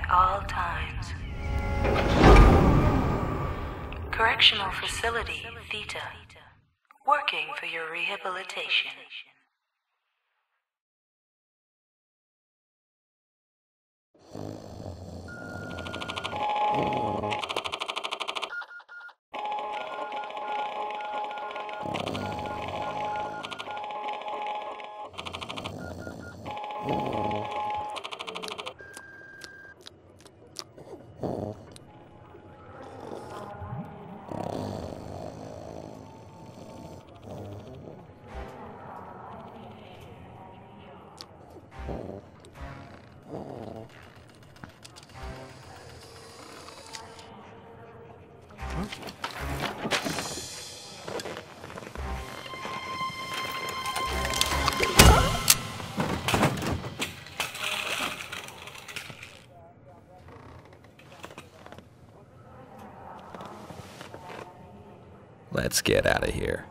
at all times. Correctional Facility Theta, working for your rehabilitation. Let's get out of here.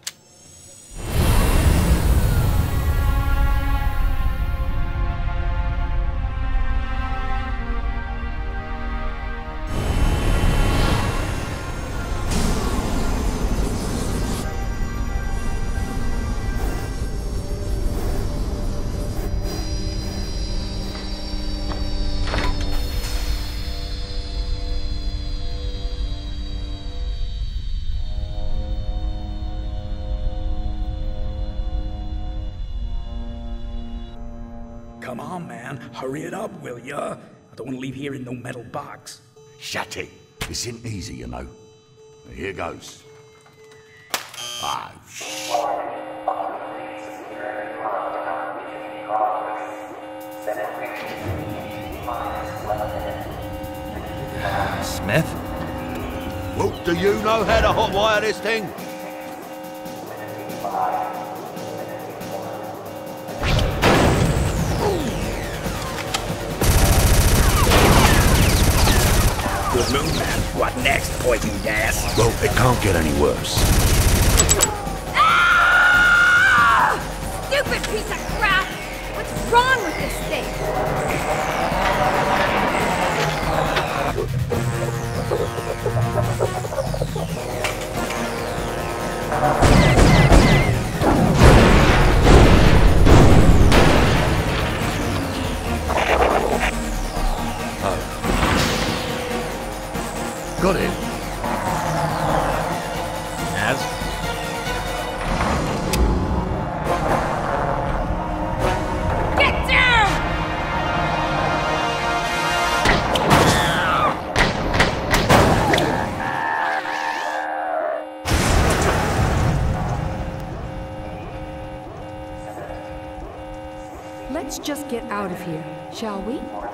Come on, man. Hurry it up, will ya? I don't want to leave here in no metal box. Shut it. This isn't easy, you know. Here goes. Oh, Smith? Well, do you know how to hotwire this thing? Good move, man. What next, poison gas? Well, it can't get any worse. Ah! Stupid piece of crap! What's wrong with this thing? Got it. As? Get down! Let's just get out of here, shall we?